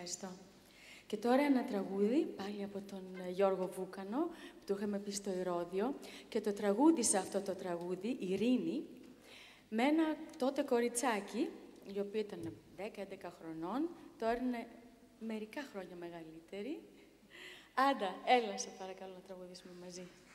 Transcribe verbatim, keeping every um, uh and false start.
ευχαριστώ. Και τώρα ένα τραγούδι, πάλι από τον Γιώργο Βούκανο, που το είχαμε πει στο Ηρώδειο, και το τραγούδισα αυτό το τραγούδι, Ειρήνη, με ένα τότε κοριτσάκι, η οποία ήταν δέκα έντεκα χρονών, τώρα είναι μερικά χρόνια μεγαλύτερη. Άντα, έλα σε παρακαλώ να τραγουδήσουμε μαζί.